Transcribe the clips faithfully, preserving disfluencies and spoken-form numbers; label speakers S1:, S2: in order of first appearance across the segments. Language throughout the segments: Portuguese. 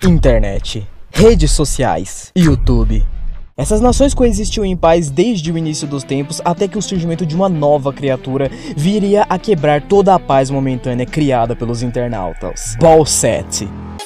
S1: Internet, redes sociais, YouTube. Essas nações coexistiam em paz desde o início dos tempos até que o surgimento de uma nova criatura viria a quebrar toda a paz momentânea criada pelos internautas. Balset.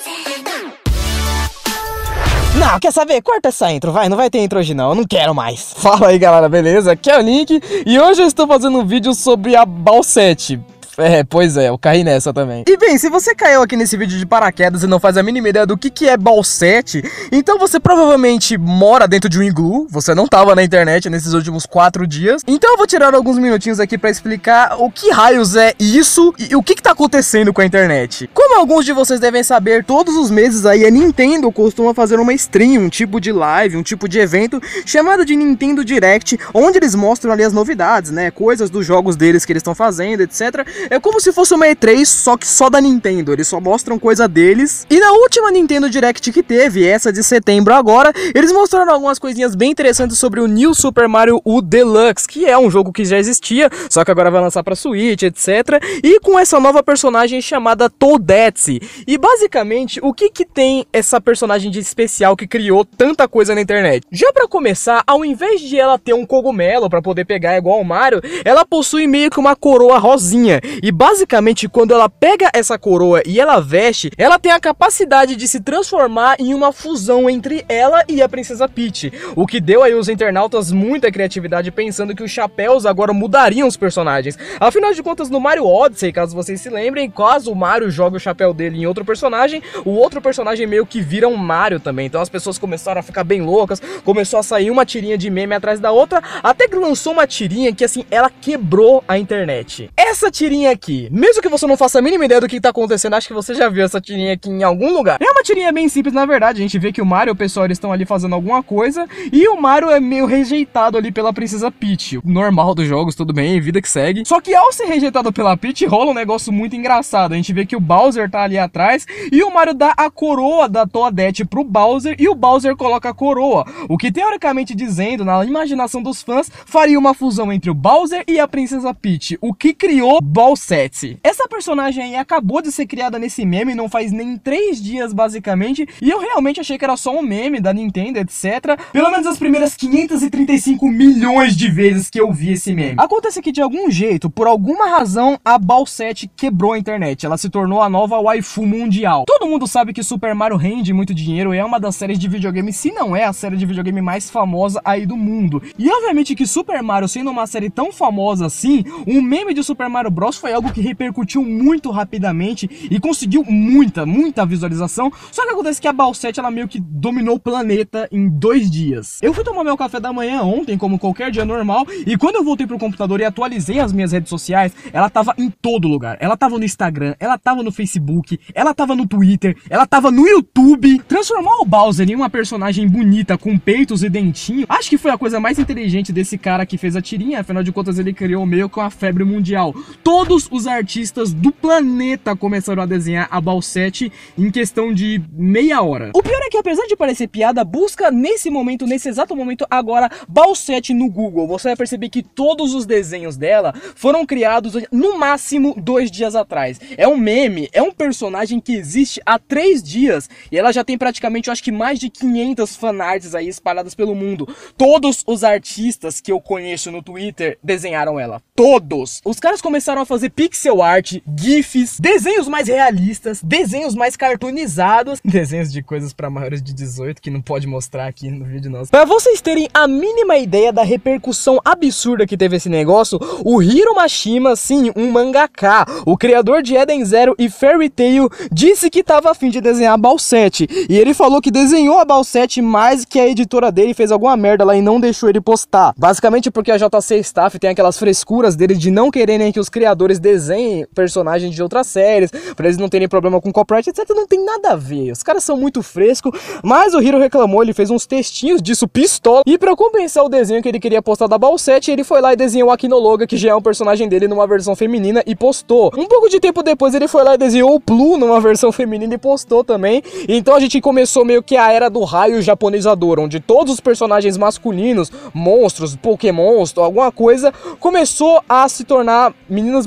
S1: Não, quer saber? Corta essa intro, vai, não vai ter intro hoje não, eu não quero mais. Fala aí galera, beleza? Aqui é o Link e hoje eu estou fazendo um vídeo sobre a Balset. É, pois é, eu caí nessa também. E bem, se você caiu aqui nesse vídeo de paraquedas e não faz a mínima ideia do que, que é Balset, então você provavelmente mora dentro de um iglu, você não tava na internet nesses últimos quatro dias. Então eu vou tirar alguns minutinhos aqui pra explicar o que raios é isso e o que que tá acontecendo com a internet. Como alguns de vocês devem saber, todos os meses aí a Nintendo costuma fazer uma stream, um tipo de live, um tipo de evento chamado de Nintendo Direct, onde eles mostram ali as novidades, né, coisas dos jogos deles que eles estão fazendo, etcétera. É como se fosse uma E três, só que só da Nintendo, eles só mostram coisa deles. E na última Nintendo Direct que teve, essa de setembro agora, eles mostraram algumas coisinhas bem interessantes sobre o New Super Mario U Deluxe, que é um jogo que já existia, só que agora vai lançar pra Switch, etcétera. E com essa nova personagem chamada Toadette. E basicamente, o que que tem essa personagem de especial que criou tanta coisa na internet? Já pra começar, ao invés de ela ter um cogumelo pra poder pegar igual o Mario, ela possui meio que uma coroa rosinha. E basicamente quando ela pega essa coroa e ela veste, ela tem a capacidade de se transformar em uma fusão entre ela e a Princesa Peach. O que deu aí os internautas muita criatividade pensando que os chapéus agora mudariam os personagens. Afinal de contas, no Mario Odyssey, caso vocês se lembrem, caso o Mario joga o chapéu dele em outro personagem, o outro personagem meio que vira um Mario também. Então as pessoas começaram a ficar bem loucas, começou a sair uma tirinha de meme atrás da outra, até que lançou uma tirinha que assim, ela quebrou a internet. Essa tirinha aqui, mesmo que você não faça a mínima ideia do que tá acontecendo, acho que você já viu essa tirinha aqui em algum lugar. É uma tirinha bem simples, na verdade. A gente vê que o Mario e o pessoal, eles estão ali fazendo alguma coisa e o Mario é meio rejeitado ali pela Princesa Peach. Normal dos jogos, tudo bem, vida que segue. Só que ao ser rejeitado pela Peach, rola um negócio muito engraçado. A gente vê que o Bowser tá ali atrás e o Mario dá a coroa da Toadette pro Bowser e o Bowser coloca a coroa. O que teoricamente dizendo, na imaginação dos fãs, faria uma fusão entre o Bowser e a Princesa Peach, o que criou Balset. Essa personagem aí acabou de ser criada nesse meme, não faz nem três dias basicamente, e eu realmente achei que era só um meme da Nintendo, etcétera. Pelo menos as primeiras quinhentas e trinta e cinco milhões de vezes que eu vi esse meme. Acontece que de algum jeito, por alguma razão, a Balset quebrou a internet, ela se tornou a nova waifu mundial. Todo mundo sabe que Super Mario rende muito dinheiro, é uma das séries de videogame, se não é a série de videogame mais famosa aí do mundo. E obviamente que Super Mario sendo uma série tão famosa assim, um meme de Super Mario Bros foi algo que repercutiu muito rapidamente e conseguiu muita, muita visualização. Só que acontece que a Balset, ela meio que dominou o planeta em dois dias. Eu fui tomar meu café da manhã ontem, como qualquer dia normal, e quando eu voltei pro computador e atualizei as minhas redes sociais, ela tava em todo lugar. Ela tava no Instagram, ela tava no Facebook, ela tava no Twitter, ela tava no YouTube. Transformar o Bowser em uma personagem bonita, com peitos e dentinho, acho que foi a coisa mais inteligente desse cara que fez a tirinha. Afinal de contas, ele criou meio com a febre mundial. Todos os artistas do planeta começaram a desenhar a Balset em questão de meia hora. O pior é que, apesar de parecer piada, busca nesse momento, nesse exato momento agora, Balset no Google. Você vai perceber que todos os desenhos dela foram criados no máximo dois dias atrás. É um meme, é um personagem que existe há três dias e ela já tem praticamente, eu acho que mais de quinhentas fanarts aí espalhadas pelo mundo. Todos os artistas que eu conheço no Twitter desenharam ela. Todos! Os caras começaram a fazer pixel art, gifs, desenhos mais realistas, desenhos mais cartoonizados, desenhos de coisas para maiores de dezoito que não pode mostrar aqui no vídeo nosso. Para vocês terem a mínima ideia da repercussão absurda que teve esse negócio, o Hiro Mashima, sim, um mangaka, o criador de Eden Zero e Fairy Tail, disse que tava a fim de desenhar a Balset, e ele falou que desenhou a Balset, mas que a editora dele fez alguma merda lá e não deixou ele postar. Basicamente porque a J C Staff tem aquelas frescuras dele de não quererem que os criadores desenhem personagens de outras séries, pra eles não terem problema com copyright, etcétera. Não tem nada a ver, os caras são muito frescos, mas o Hiro reclamou, ele fez uns textinhos disso pistola, e pra compensar o desenho que ele queria postar da Balset, ele foi lá e desenhou a Kinologa, que já é um personagem dele numa versão feminina, e postou. Um pouco de tempo depois ele foi lá e desenhou o Plu numa versão feminina e postou também. Então a gente começou meio que a era do raio japonesador, onde todos os personagens masculinos, monstros, pokémons, alguma coisa, começou a se tornar meninas bonitas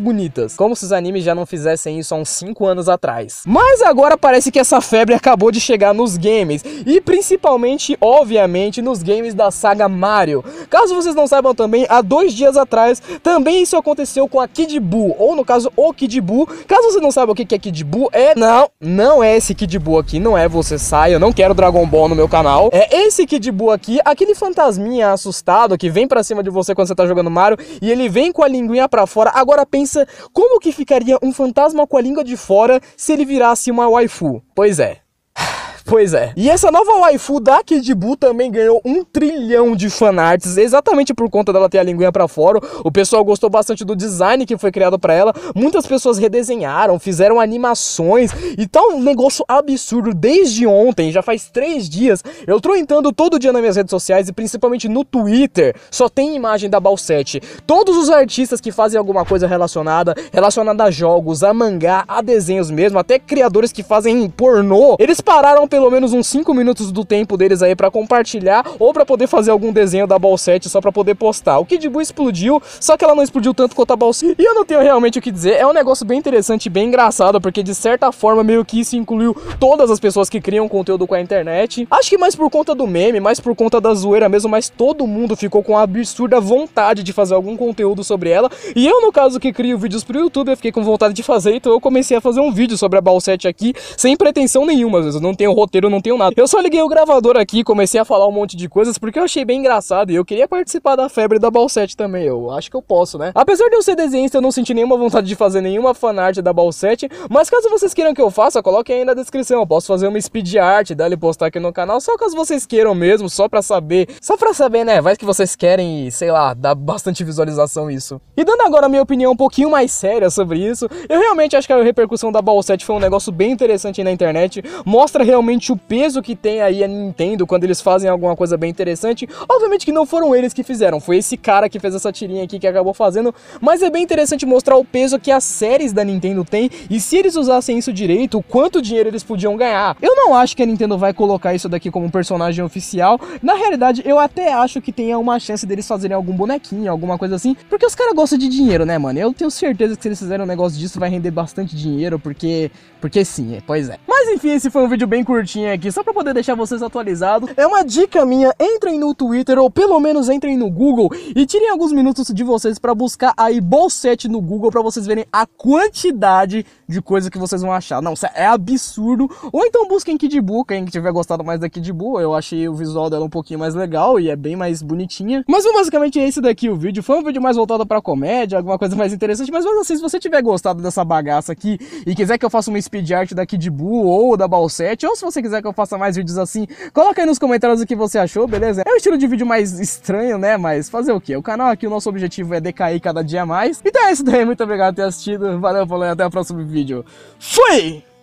S1: bonitas. Como se os animes já não fizessem isso há uns cinco anos atrás. Mas agora parece que essa febre acabou de chegar nos games. E principalmente, obviamente, nos games da saga Mario. Caso vocês não saibam também, há dois dias atrás, também isso aconteceu com a Kid Buu. Ou no caso, o Kid Buu. Caso você não saiba o que é Kid Buu, é... Não, não é esse Kid Buu aqui. Não é você sai, eu não quero Dragon Ball no meu canal. É esse Kid Buu aqui, aquele fantasminha assustado que vem pra cima de você quando você tá jogando Mario. E ele vem com a linguinha pra fora. Agora pensa, como que ficaria um fantasma com a língua de fora se ele virasse uma waifu? Pois é. Pois é. E essa nova waifu da Kid Buu também ganhou um trilhão de fanarts, exatamente por conta dela ter a linguinha pra fora. O pessoal gostou bastante do design que foi criado pra ela. Muitas pessoas redesenharam, fizeram animações e tá um negócio absurdo desde ontem, já faz três dias. Eu tô entrando todo dia nas minhas redes sociais e principalmente no Twitter, só tem imagem da Balsete. Todos os artistas que fazem alguma coisa relacionada, relacionada a jogos, a mangá, a desenhos mesmo, até criadores que fazem pornô, eles pararam pelo menos uns cinco minutos do tempo deles aí pra compartilhar ou pra poder fazer algum desenho da Balsete só pra poder postar. O Kid Buu explodiu, só que ela não explodiu tanto quanto a Balsete. E eu não tenho realmente o que dizer, é um negócio bem interessante e bem engraçado, porque de certa forma meio que isso incluiu todas as pessoas que criam conteúdo com a internet. Acho que mais por conta do meme, mais por conta da zoeira mesmo, mas todo mundo ficou com a absurda vontade de fazer algum conteúdo sobre ela. E eu, no caso, que crio vídeos pro YouTube, eu fiquei com vontade de fazer, então eu comecei a fazer um vídeo sobre a Balsete aqui, sem pretensão nenhuma, às vezes eu não tenho roteiro, não tenho nada. Eu só liguei o gravador aqui, comecei a falar um monte de coisas, porque eu achei bem engraçado e eu queria participar da febre da Balsete também, eu acho que eu posso, né? Apesar de eu ser desenhista, eu não senti nenhuma vontade de fazer nenhuma fanart da Balsete, mas caso vocês queiram que eu faça, coloquem aí na descrição, eu posso fazer uma speed art dela e postar aqui no canal, só caso vocês queiram mesmo, só pra saber, só pra saber, né, vai que vocês querem e, sei lá, dá bastante visualização isso. E dando agora a minha opinião um pouquinho mais séria sobre isso, eu realmente acho que a repercussão da Balsete foi um negócio bem interessante aí na internet, mostra realmente o peso que tem aí a Nintendo quando eles fazem alguma coisa bem interessante. Obviamente que não foram eles que fizeram, foi esse cara que fez essa tirinha aqui que acabou fazendo, mas é bem interessante mostrar o peso que as séries da Nintendo tem e se eles usassem isso direito, quanto dinheiro eles podiam ganhar. Eu não acho que a Nintendo vai colocar isso daqui como um personagem oficial, na realidade eu até acho que tenha uma chance deles fazerem algum bonequinho, alguma coisa assim, porque os caras gostam de dinheiro, né, mano? Eu tenho certeza que se eles fizerem um negócio disso vai render bastante dinheiro, porque... porque sim, é, pois é. Mas enfim, esse foi um vídeo bem curtinho aqui, só pra poder deixar vocês atualizados. É uma dica minha, entrem no Twitter ou pelo menos entrem no Google e tirem alguns minutos de vocês pra buscar aí Balsete no Google pra vocês verem a quantidade de coisa que vocês vão achar. Não, é absurdo. Ou então busquem Kid Buu, quem tiver gostado mais da Kid Buu, eu achei o visual dela um pouquinho mais legal e é bem mais bonitinha. Mas basicamente é esse daqui o vídeo, foi um vídeo mais voltado pra comédia, alguma coisa mais interessante, mas mesmo assim, se você tiver gostado dessa bagaça aqui e quiser que eu faça uma speed art da Kid Buu ou da Balsete, ou se você quiser que eu faça mais vídeos assim, coloca aí nos comentários o que você achou, beleza? É um estilo de vídeo mais estranho, né? Mas fazer o quê? O canal aqui, o nosso objetivo é decair cada dia mais. Então é isso daí, muito obrigado por ter assistido, valeu, falou e até o próximo vídeo. Fui!